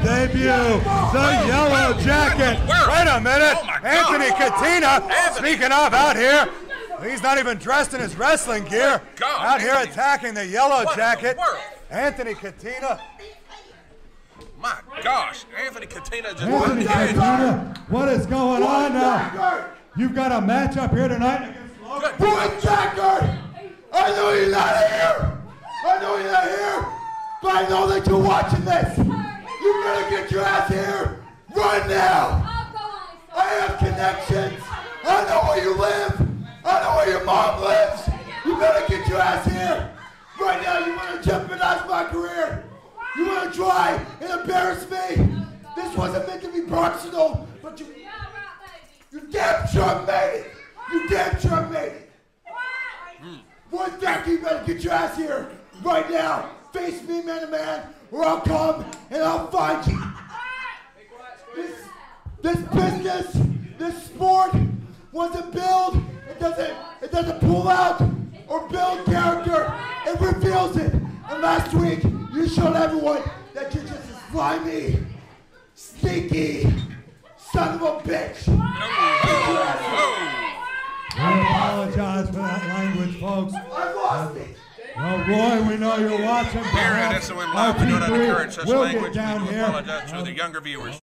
debut, the Yellow Jacket. Wait a minute, Anthony Catena, speaking of out here, he's not even dressed in his wrestling gear, out here attacking the Yellow Jacket. Anthony Catena. My gosh, Anthony Catena just Anthony Catena, what is going on now? You've got a match up here tonight against Roy Thacker! I know you're not here! I know you're not here! But I know that you're watching this! You better get your ass here! Right now! I have connections! I know where you live! I know where your mom lives! You better get your ass here! Right now, you want to jeopardize my career! You want to try and embarrass me? This wasn't meant to be personal, but you damn sure made it! You damn sure made it! Roy Thacker, you better get your ass here right now! Face me man to man, or I'll come and I'll find you! This business, this sport, wasn't built. It doesn't pull out or build character. It reveals it. And last week, you showed everyone that you're just a slimy, sneaky son of a bitch. I apologize for that language, folks. I lost it. Well, Roy, we know you're watching. Here, and that's the way we're doing it in the current such we'll language. get down We do here. apologize to the younger viewers.